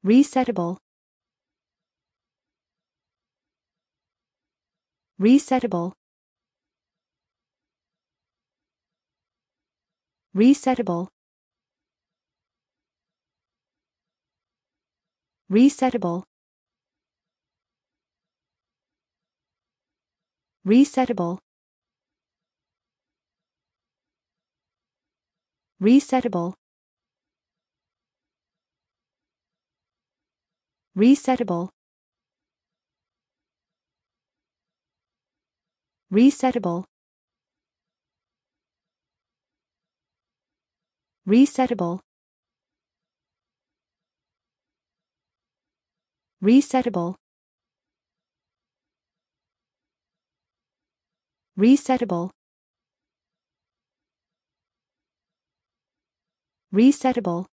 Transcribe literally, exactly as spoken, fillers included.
Resettable. Resettable. Resettable. Resettable. Resettable. Resettable. Resettable. Resettable. Resettable. Resettable. Resettable. Resettable.